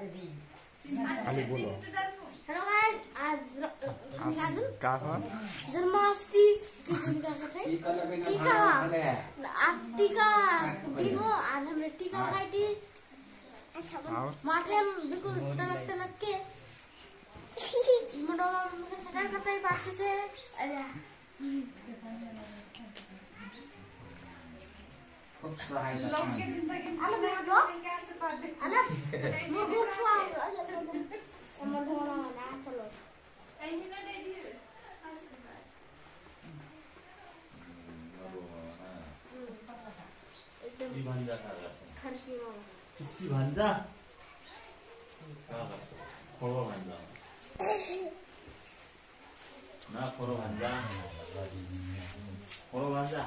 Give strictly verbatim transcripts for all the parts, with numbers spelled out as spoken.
खाली बोलो। Hello guys, आज आज का था? जन्माष्टमी किस दिन का है? टीका टीका आज टीका दिन हो। आज हमने टीका लगाई थी। अच्छा माथे में बिल्कुल तलक तलक के मुंडो में सटर करता है पास से। अरे खूब सहाय करता है। अरे मैं दो अरे मैं बहुत छुआ अरे मैं धोना ना चलो ऐसे ना दे दिए ची भांजा खा रहा है। खरकी मामा चिप्सी भांजा क्या करते खोरो भांजा ना खोरो भांजा खोरो भांजा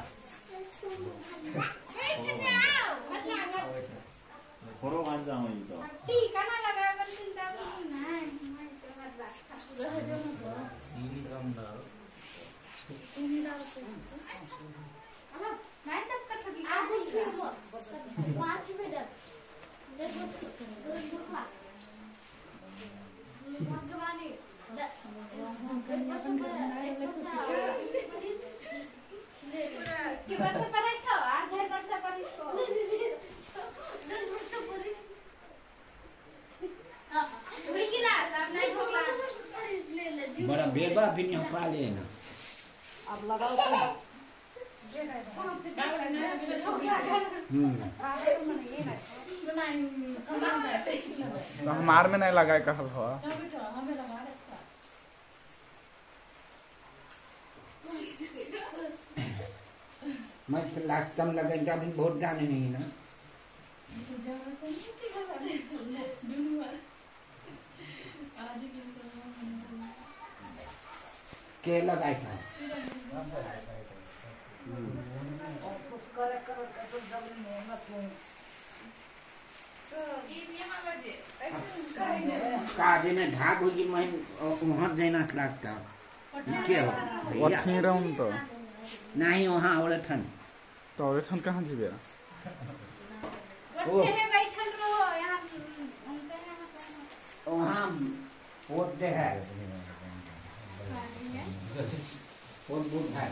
खोरो भांजा हो ये तो टीका ना लगा कर चिंता नहीं सीनी कम डाल सीनी डाल से अरे मैं तब कर थकी आज ही पाँच मिनट देखो देखो भगवानी कि वर्ष पर है तो आठ है वर्ष पर इसको दस वर्ष पर हां वही कि ना अब नहीं होगा ले ले बड़ा बेबा भी नहीं पा लेना। अब लगाओ तो हमार में नहीं लगाए कहल हो। मैं लास्ट टाइम लगे जब बहुत जाने नहीं ना। के लगाए था? काजे ने ढाक हुई मैं वहाँ देना लगता क्या हो अठी रहूं तो नहीं वहाँ औरत थन तो औरत थन कहाँ जीवे? वो बैठल रहो यहाँ वहाँ पोत दे है पोत बूट है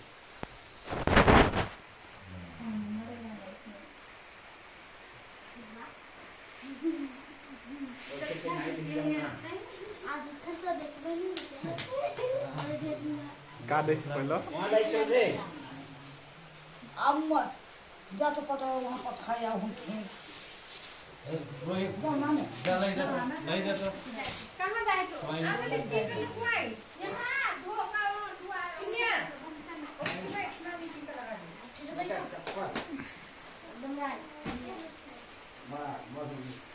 का देख पहले वहाँ ले चल रे अब मैं जाके पता वहाँ पर खाया हूँ खेत रोए नहीं जाता नहीं जाता कहाँ जाए तो आगे देखिए तो कोई यहाँ धो का धुआ सुनिए उसमें इतना भी टीका लगा दे डंगाई वाह बहुत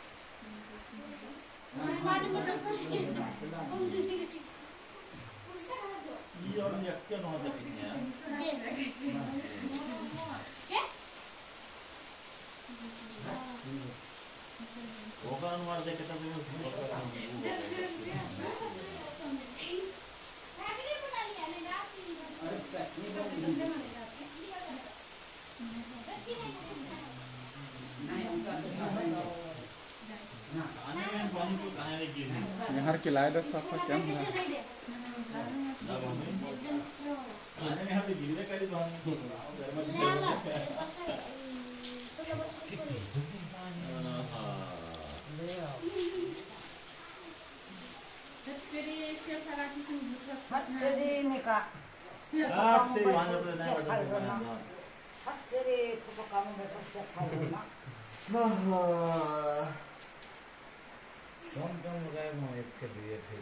हमारी गाड़ी में तो कुछ नहीं हम जिसकी किसी ये और ये क्या नौ होता है क्या वो का अनुमान देखे तो तुम्हें यहाँ किलाए दे साफा क्या है? आने में हम गिरवे करी तो हम तेरे निका आप तेरे वहाँ जाते नहीं हट तेरे को काम में से खाओ ना कौन कौन गए वो एक के लिए थे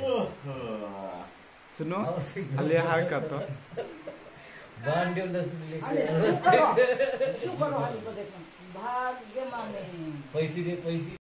सुनो अले हाय का तो बांडियो दस अरे चुप करो हाल को देखो भाग्य माने पैसे दे पैसे